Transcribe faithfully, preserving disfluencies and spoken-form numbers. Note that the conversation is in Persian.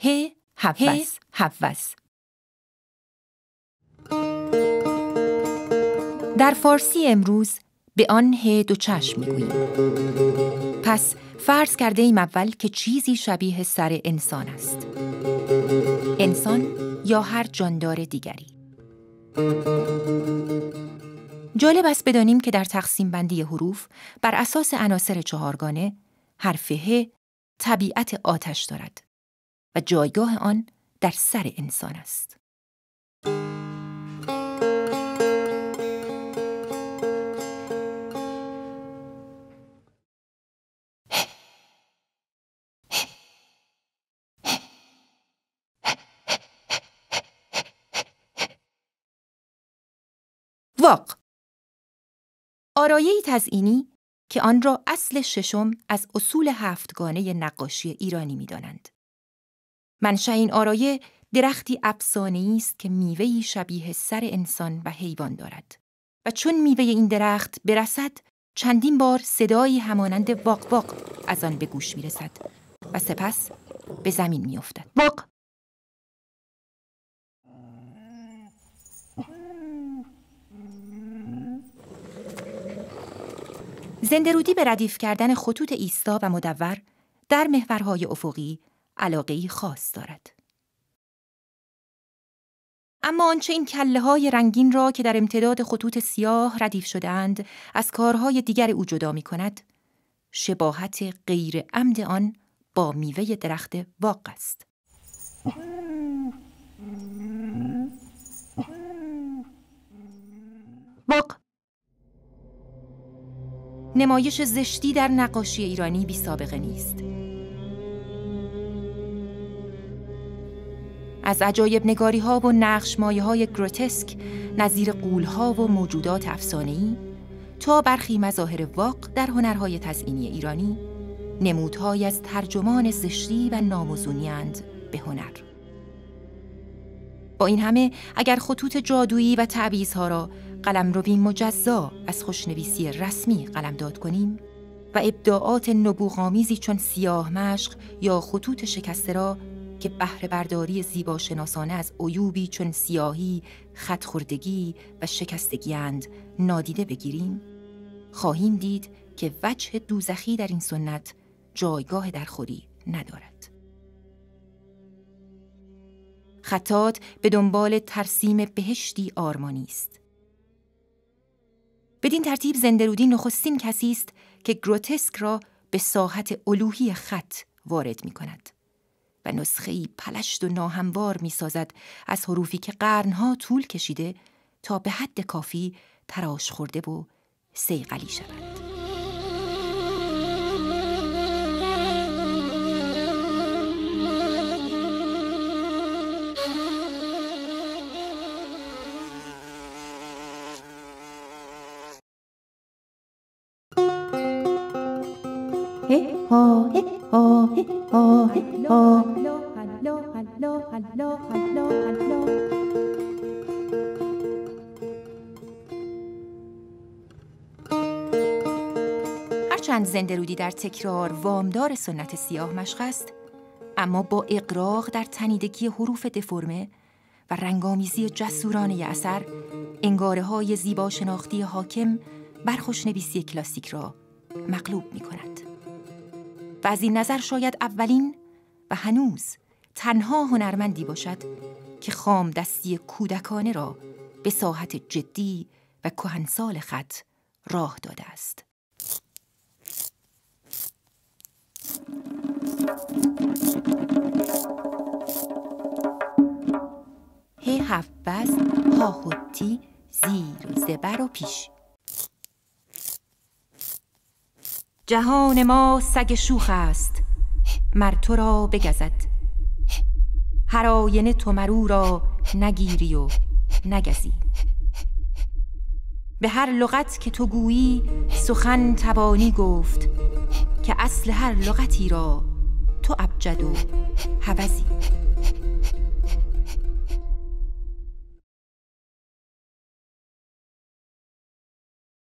ه هوس هوس. در فارسی امروز به آن ه دو چشم میگوییم. پس فرض کرده ایم اول که چیزی شبیه سر انسان است. انسان یا هر جاندار دیگری. جالب است بدانیم که در تقسیم بندی حروف بر اساس عناصر چهارگانه حرف ه طبیعت آتش دارد و جایگاه آن در سر انسان است. واق، آرایه‌ای تزئینی که آن را اصل ششم از اصول هفتگانه نقاشی ایرانی می‌دانند. منشأ این آرایه درختی افسانه‌ای است که میوه‌ای شبیه سر انسان و حیوان دارد و چون میوه این درخت برسد چندین بار صدایی همانند واق واق از آن به گوش می‌رسد و سپس به زمین می‌افتد. واق. زنده‌رودی به ردیف کردن خطوط ایستا و مدور در محورهای افقی علاقه‌ای خاص دارد. اما آنچه این کله‌های رنگین را که در امتداد خطوط سیاه ردیف شده‌اند از کارهای دیگر او جدا می‌کند، شباهت غیر عمد آن با میوه درخت واق است. واق نمایش زشتی در نقاشی ایرانی بی سابقه نیست. از عجایب نگاری ها و نقش مایه های گروتسک نظیر غول ها و موجودات افسانه‌ای تا برخی مظاهر واق در هنرهای تزئینی ایرانی نمودهایی از ترجمان زشتی و ناموزونی اند به هنر. با این همه اگر خطوط جادویی و تعویض‌ها را قلمروی مجزا از خوشنویسی رسمی قلمداد کنیم و ابداعات نبوغامیزی چون سیاه مشق یا خطوط شکسته را که بهره برداری زیباشناسانه از عیوبی چون سیاهی، خط خوردگی و شکستگی اند نادیده بگیریم، خواهیم دید که وجه دوزخی در این سنت جایگاه درخوری ندارد. خطاط به دنبال ترسیم بهشتی آرمانی است. بدین ترتیب زنده‌رودی نخستین کسی است که گروتسک را به ساحت الوهی خط وارد می کند و نسخه‌ای پلشت و ناهموار می سازد از حروفی که قرنها طول کشیده تا به حد کافی تراش خورده و صیقلی شوند. ها ها ها ها هرچند زنده‌رودی در تکرار وامدار سنت سیاه مشق است، اما با اغراق در تنیدگی حروف دفرمه و رنگامیزی جسورانه اثر انگاره‌های زیبا شناختی حاکم بر خوشنویسی کلاسیک را مغلوب می‌کند. و از این نظر شاید اولین و هنوز تنها هنرمندی باشد که خام دستی کودکانه را به ساحت جدی و کهنسال خط راه داده است. ه هفز ها هوتی زیر و زبر و پیش. جهان ما سگ شوخ است مر تو را بگزد، هر آینه تو مرو را نگیری و نگزی. به هر لغت که تو گویی سخن توانی گفت، که اصل هر لغتی را تو ابجد و هوزی.